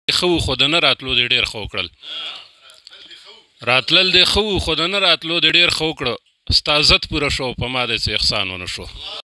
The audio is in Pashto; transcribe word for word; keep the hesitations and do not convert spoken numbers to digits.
ښه و خو د نه راتلو دې ډېر ښه وکړل راتلل دې ښه و خو د نه راتلو دې ډېر ښه وکړه ستا عزت پوره شو په ما دې څه احسان ونه شو